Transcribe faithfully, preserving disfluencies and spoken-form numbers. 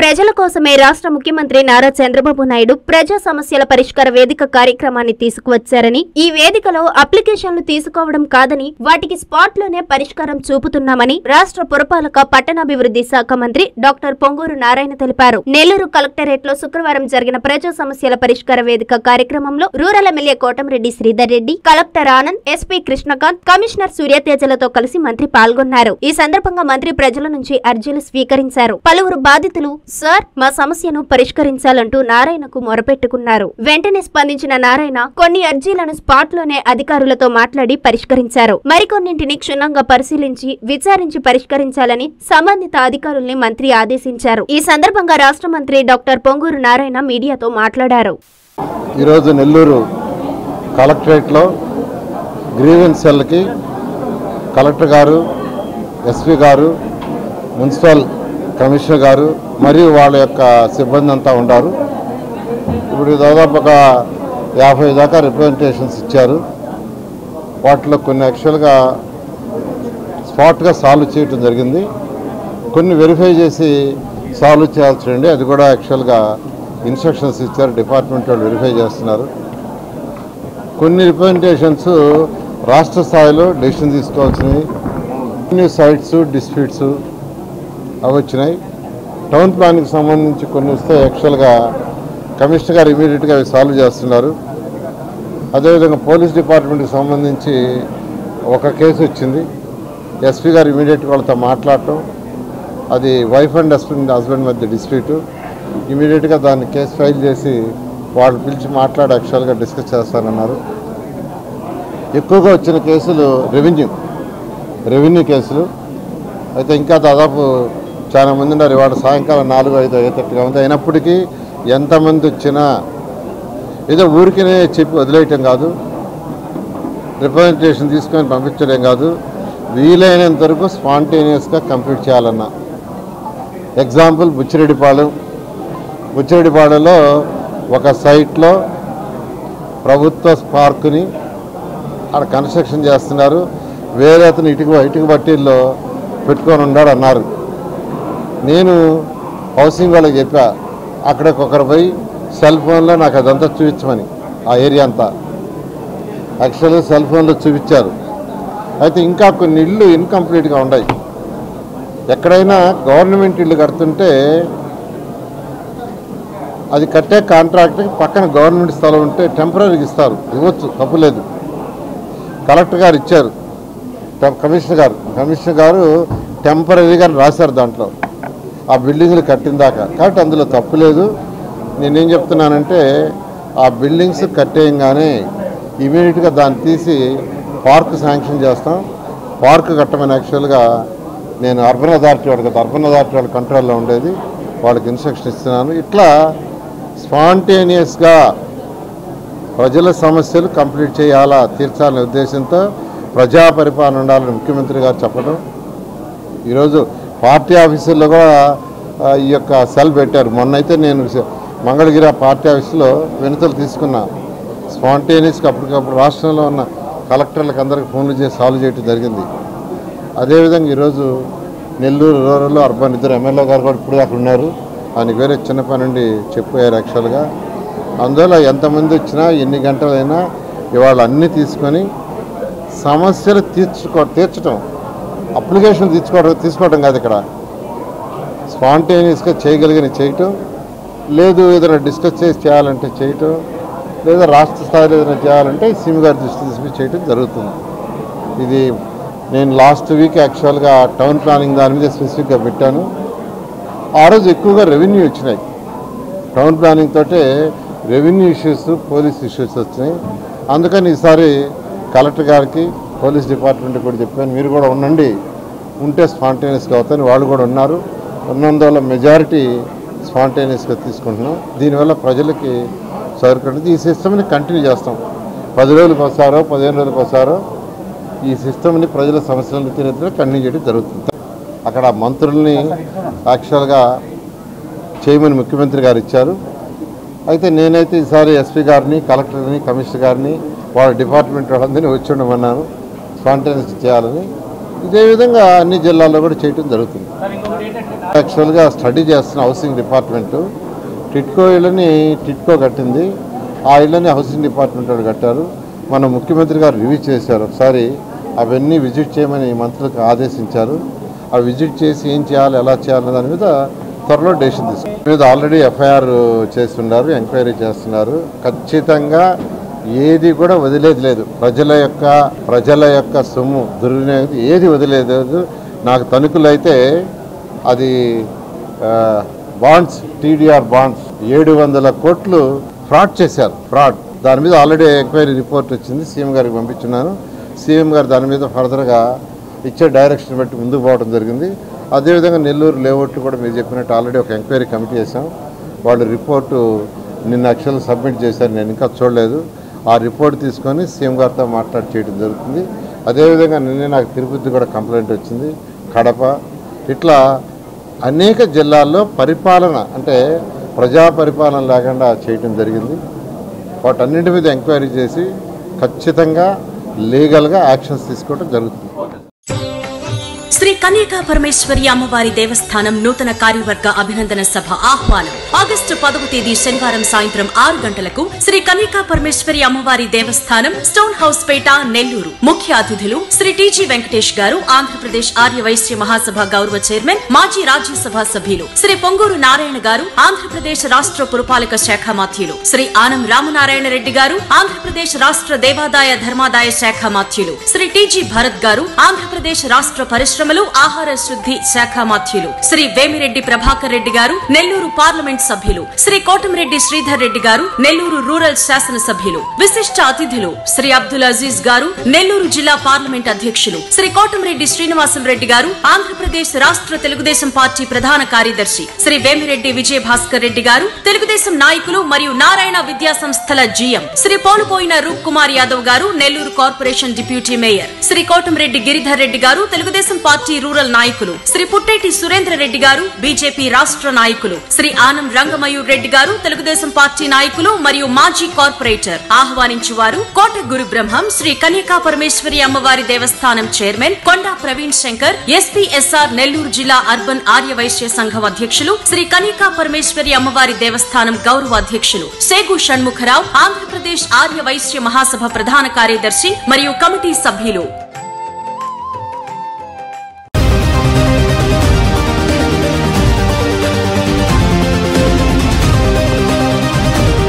ప్రజల కోసమే రాష్ట్ర ముఖ్యమంత్రి నారా చంద్రబాబు నాయుడు ప్రజా సమస్యల పరిష్కార వేదిక కార్యక్రమాన్ని తీసుకువచ్చారని, ఈ వేదికలో అప్లికేషన్లు తీసుకోవడం కాదని వాటికి స్పాట్ లోనే పరిష్కారం చూపుతున్నామని రాష్ట్ర పురపాలక పట్టణాభివృద్ధి శాఖ మంత్రి డాక్టర్ పొంగూరు నారాయణ తెలిపారు. నెల్లూరు కలెక్టరేట్ లో శుక్రవారం జరిగిన ప్రజా సమస్యల పరిష్కార వేదిక కార్యక్రమంలో rural MLA Kotamreddy Sridhar Reddy, collector Anand, SP Krishnakanth, commissioner సూర్యతేజలతో కలిసి మంత్రి పాల్గొన్నారు. ఈ సందర్భంగా మంత్రి ప్రజల నుంచి అర్జీలు స్వీకరించారు. పలువురు బాధితులు సార్ మా సమస్యను పరిష్కరించాలంటూ నారాయణకు మొరపెట్టుకున్నారు. వెంటనే స్పందించిన నారాయణ కొన్ని అర్జీలను స్పాట్ లోనే అధికారులతో మాట్లాడి పరిష్కరించారు. మరికొన్నింటిని క్షుణ్ణంగా పరిశీలించి విచారించి పరిష్కరించాలని సంబంధిత అధికారుల్ని మంత్రి ఆదేశించారు. ఈ సందర్భంగా రాష్ట్ర మంత్రి డాక్టర్ పొంగూరు నారాయణ మీడియాతో మాట్లాడారు. ఈరోజు నెల్లూరు కలెక్టరేట్ లో గ్రీవెన్స్ సెల్కి కలెక్టర్ గారు, ఎస్పీ గారు, మున్సిపల్ కమిషనర్ గారు మరియు వాళ్ళ యొక్క సిబ్బంది అంతా ఉన్నారు. ఇప్పుడు దాదాపు ఒక యాభై దాకా రిప్రజెంటేషన్స్ ఇచ్చారు. వాటిలో కొన్ని యాక్చువల్గా స్పాట్గా సాల్వ్ చేయటం జరిగింది, కొన్ని వెరిఫై చేసి సాల్వ్ చేయాల్సింది. అది కూడా యాక్చువల్గా ఇన్స్ట్రక్షన్స్ ఇచ్చారు, డిపార్ట్మెంట్ వాళ్ళు వెరిఫై చేస్తున్నారు. కొన్ని రిప్రజెంటేషన్స్ రాష్ట్ర స్థాయిలో డెసిషన్ తీసుకోవాల్సినవి, కొన్ని సైట్స్ డిస్ప్యూట్స్ అవి వచ్చినాయి. టౌన్ ప్లాన్కి సంబంధించి కొన్ని వస్తే యాక్చువల్గా కమిషనర్ గారు ఇమీడియట్గా అవి సాల్వ్ చేస్తున్నారు. అదేవిధంగా పోలీస్ డిపార్ట్మెంట్కి సంబంధించి ఒక కేసు వచ్చింది, ఎస్పీ గారు ఇమీడియట్గా వాళ్ళతో మాట్లాడటం, అది వైఫ్ అండ్ హస్బెండ్ హస్బెండ్ మధ్య డిస్ప్యూటు, ఇమీడియట్గా దాన్ని కేసు ఫైల్ చేసి వాళ్ళు పిలిచి మాట్లాడి యాక్చువల్గా డిస్కస్ చేస్తారన్నారు. ఎక్కువగా వచ్చిన కేసులు రెవెన్యూ రెవెన్యూ కేసులు అయితే ఇంకా దాదాపు చాలా మంది ఉన్నారు. ఇవాళ సాయంకాలం నాలుగు ఐదు అయ్యేటట్టుగా ఉంది. అయినప్పటికీ ఎంతమంది వచ్చినా ఏదో ఊరికినే చెప్పి వదిలేయటం కాదు, రిప్రజెంటేషన్ తీసుకొని పంపించడం కాదు, వీలైనంత వరకు స్పాంటేనియస్గా కంప్లీట్ చేయాలన్నా. ఎగ్జాంపుల్ బుచ్చిరెడ్డిపాళెం బుచ్చిరెడ్డిపాళెంలో ఒక సైట్లో ప్రభుత్వ పార్కుని అక్కడ కన్స్ట్రక్షన్ చేస్తున్నారు. వేరే అతను ఇటుక ఇటుక బట్టీల్లో పెట్టుకొని ఉన్నాడు అన్నారు. నేను హౌసింగ్ వాళ్ళకి చెప్పా, అక్కడికి ఒకరు పోయి సెల్ ఫోన్లో నాకు అదంతా చూపించమని, ఆ ఏరియా అంతా యాక్చువల్గా సెల్ ఫోన్లో చూపించారు. అయితే ఇంకా కొన్ని ఇళ్ళు ఇన్కంప్లీట్గా ఉన్నాయి. ఎక్కడైనా గవర్నమెంట్ ఇల్లు కడుతుంటే అది కట్టే కాంట్రాక్ట్కి పక్కన గవర్నమెంట్ స్థలం ఉంటే టెంపరీగా ఇస్తారు, ఇవ్వచ్చు, తప్పులేదు. కలెక్టర్ గారు ఇచ్చారు, కమిషనర్ గారు కమిషనర్ గారు టెంపరీగా రాశారు దాంట్లో ఆ బిల్డింగ్లు కట్టిన దాకా. కాబట్టి అందులో తప్పు లేదు. నేనేం చెప్తున్నానంటే ఆ బిల్డింగ్స్ కట్టేయంగానే ఇమీడియట్గా దాన్ని తీసి పార్క్ శాంక్షన్ చేస్తాం. పార్క్ కట్టమని యాక్చువల్గా నేను అర్బన్ అథారిటీ వాళ్ళకి అర్బన్ అథారిటీ వాళ్ళ కంట్రోల్లో ఉండేది, వాళ్ళకి ఇన్స్ట్రక్షన్ ఇస్తున్నాను. ఇట్లా స్పాంటేనియస్గా ప్రజల సమస్యలు కంప్లీట్ చేయాలా, తీర్చాలనే ఉద్దేశంతో ప్రజా పరిపాలన ఉండాలని ముఖ్యమంత్రి గారు చెప్పడం. ఈరోజు పార్టీ ఆఫీసుల్లో కూడా ఈ యొక్క సెల్ పెట్టారు. మొన్నైతే నేను మంగళగిరి పార్టీ ఆఫీసులో వినతులు తీసుకున్నా. స్పాంటేనియస్గా అప్పటికప్పుడు రాష్ట్రంలో ఉన్న కలెక్టర్లకు అందరికీ ఫోన్లు చేసి సాల్వ్ చేయడం జరిగింది. అదేవిధంగా ఈరోజు నెల్లూరు రూరల్ అర్బన్ ఇద్దరు ఎమ్మెల్యే గారు కూడా ఇప్పుడు అక్కడ ఉన్నారు. ఆయనకి వేరే చిన్న పని నుండి చెప్పారు యాక్చువల్గా. అందువల్ల ఎంతమంది వచ్చినా ఎన్ని గంటలైనా ఇవాళ అన్నీ తీసుకొని సమస్యలు తీర్చుకో తీర్చడం అప్లికేషన్ తీసుకోవడం తీసుకోవడం కాదు. ఇక్కడ స్పాంటేనియస్గా చేయగలిగిన చేయటం, లేదు ఏదైనా డిస్కస్ చేసి చేయాలంటే చేయటం, లేదా రాష్ట్ర స్థాయిలో ఏదైనా చేయాలంటే సీఎం గారి దృష్టి తీసుకుని చేయటం జరుగుతుంది. ఇది నేను లాస్ట్ వీక్ యాక్చువల్గా టౌన్ ప్లానింగ్ దాని మీద స్పెసిఫిక్గా పెట్టాను. ఆ రోజు ఎక్కువగా రెవెన్యూ వచ్చినాయి. టౌన్ ప్లానింగ్ తోటే రెవెన్యూ ఇష్యూస్, పోలీస్ ఇష్యూస్ వచ్చినాయి. అందుకని ఈసారి కలెక్టర్ గారికి, పోలీస్ డిపార్ట్మెంట్ కూడా చెప్పాను, మీరు కూడా ఉండండి, ఉంటే స్పాంటేనియస్గా అవుతాయని. వాళ్ళు కూడా ఉన్నారు. ఉన్నందువల్ల మెజారిటీ స్పాంటేనియస్గా తీసుకుంటున్నాం. దీనివల్ల ప్రజలకి సౌకర్యం. ఈ సిస్టమ్ని కంటిన్యూ చేస్తాం. పది రోజులకు వస్తారో పదిహేను రోజులకు వస్తారో ఈ సిస్టమ్ని ప్రజల సమస్యలను తీరేందుకు కంటిన్యూ చేయడం జరుగుతుంది. అక్కడ మంత్రుల్ని యాక్చువల్గా చేయమని ముఖ్యమంత్రి గారు ఇచ్చారు. అయితే నేనైతే ఈసారి ఎస్పీ గారిని, కలెక్టర్ని, కమిషనర్ గారిని, వాళ్ళ డిపార్ట్మెంట్ వాళ్ళందరినీ వచ్చి ఉండమన్నాను స్పాంటేనియస్ చేయాలని. ఇదే విధంగా అన్ని జిల్లాల్లో కూడా చేయడం జరుగుతుంది. యాక్చువల్గా స్టడీ చేస్తున్న హౌసింగ్ డిపార్ట్మెంటు టిట్కో ఇళ్ళని టిట్కో కట్టింది, ఆ ఇళ్ళని హౌసింగ్ డిపార్ట్మెంట్ వాళ్ళు కట్టారు. మన ముఖ్యమంత్రి గారు రివ్యూ చేశారు, ఒకసారి అవన్నీ విజిట్ చేయమని మంత్రులకు ఆదేశించారు. అవి విజిట్ చేసి ఏం చేయాలి, ఎలా చేయాలనే దాని మీద త్వరలో డెసిషన్ తీసుకున్నారు. మీద ఆల్రెడీ ఎఫ్ఐఆర్ చేస్తున్నారు, ఎంక్వైరీ చేస్తున్నారు. ఖచ్చితంగా ఏది కూడా వదిలేది లేదు. ప్రజల యొక్క ప్రజల యొక్క సొమ్ము దుర్వినియోగం ఏది వదిలేదు లేదు. నాకు తణుకులు అయితే అది బాండ్స్ టీడీఆర్ బాండ్స్ ఏడు వందల కోట్లు ఫ్రాడ్ చేశారు. ఫ్రాడ్ దాని మీద ఆల్రెడీ ఎంక్వైరీ రిపోర్ట్ వచ్చింది, సీఎం గారికి పంపించున్నాను. సీఎం గారు దాని మీద ఫర్దర్గా ఇచ్చే డైరెక్షన్ బట్టి ముందుకు పోవడం జరిగింది. అదేవిధంగా నెల్లూరు లేఅవుట్లు కూడా మీరు చెప్పినట్టు ఆల్రెడీ ఒక ఎంక్వైరీ కమిటీ చేశాం. వాళ్ళు రిపోర్టు నిన్న యాక్చువల్గా సబ్మిట్ చేశారు, నేను ఇంకా చూడలేదు. ఆ రిపోర్ట్ తీసుకొని సీఎం గారితో మాట్లాడి చేయడం జరుగుతుంది. అదేవిధంగా నిన్నే నాకు తిరుపతి కూడా కంప్లైంట్ వచ్చింది, కడప, ఇట్లా అనేక జిల్లాల్లో పరిపాలన అంటే ప్రజా పరిపాలన లేకుండా చేయడం జరిగింది. వాటన్నింటి మీద ఎంక్వైరీ చేసి ఖచ్చితంగా లీగల్గా యాక్షన్స్ తీసుకోవడం జరుగుతుంది. శ్రీ కన్యకా పరమేశ్వరి అమ్మవారి దేవస్థానం నూతన కార్యవర్గ అభినందన సభ ఆహ్వానం ఆగస్టు పదవ తేదీ శనివారం సాయంత్రం ఆరు గంటలకు శ్రీ కన్యకా పరమేశ్వరి అమ్మవారి దేవస్థానం స్టోన్ హౌస్ పేట నెల్లూరు. ముఖ్య అతిథులు శ్రీ టీజీ వెంకటేష్ గారు, ఆంధ్రప్రదేశ్ ఆర్య వైశ్య మహాసభ గౌరవ చైర్మన్, మాజీ రాజ్యసభ సభ్యులు శ్రీ పొంగూరు నారాయణ గారు, ఆంధ్రప్రదేశ్ రాష్ట్ర పురపాలక శాఖ మాత్యులు శ్రీ ఆనం రామనారాయణ రెడ్డి గారు, ఆంధ్రప్రదేశ్ రాష్ట్ర దేవాదాయ ధర్మాదాయ శాఖ మాత్యులు శ్రీ టీజీ భరత్ గారు, ఆంధ్రప్రదేశ్ రాష్ట్ర పరిశ్రమలు ఆహార శుద్ధి శాఖ మాత్యులు శ్రీ వేమిరెడ్డి ప్రభాకర్ రెడ్డి గారు, నెల్లూరు పార్లమెంట్ సభ్యులు శ్రీ కోటమిరెడ్డి శ్రీధర్ రెడ్డి గారు, నెల్లూరు రూరల్ శాసన సభ్యులు. విశిష్ట అతిథులు శ్రీ అబ్దుల్ అజీజ్ గారు, నెల్లూరు జిల్లా పార్లమెంట్ అధ్యక్షులు శ్రీ కోటమిరెడ్డి శ్రీనివాసులు రెడ్డి గారు, ఆంధ్రప్రదేశ్ రాష్ట్ర తెలుగుదేశం పార్టీ ప్రధాన కార్యదర్శి శ్రీ వేమిరెడ్డి విజయ భాస్కర్ రెడ్డి గారు, తెలుగుదేశం నాయకులు మరియు నారాయణ విద్యా సంస్థల జీఎం శ్రీ పోలుపోయిన రూప్ కుమార్ యాదవ్ గారు, Nellore corporation deputy mayor Shri Kotamreddy Giridhar Reddy గారు, తెలుగుదేశం పార్టీ రూరల్ నాయకులు శ్రీ పుట్టేటి సురేంద్ర రెడ్డి గారు, బీజేపీ రాష్ట్ర నాయకులు శ్రీ ఆనం రంగమయూర్ రెడ్డి గారు, తెలుగుదేశం పార్టీ నాయకులు మరియు మాజీ కార్పొరేటర్. ఆహ్వానించువారు కోట గురు బ్రహ్మం శ్రీ కన్యకా పరమేశ్వరి అమ్మవారి దేవస్థానం చైర్మన్ కొండా ప్రవీణ్ శంకర్, ఎస్పీఎస్ఆర్ నెల్లూరు జిల్లా అర్బన్ ఆర్య వైశ్య సంఘం అధ్యక్షులు శ్రీ కన్యకా పరమేశ్వరి అమ్మవారి దేవస్థానం గౌరవ అధ్యక్షులు సేగు షణ్ముఖరావు, ఆంధ్రప్రదేశ్ ఆర్య వైశ్య మహాసభ ప్రధాన కార్యదర్శి మరియు కమిటీ సభ్యులు.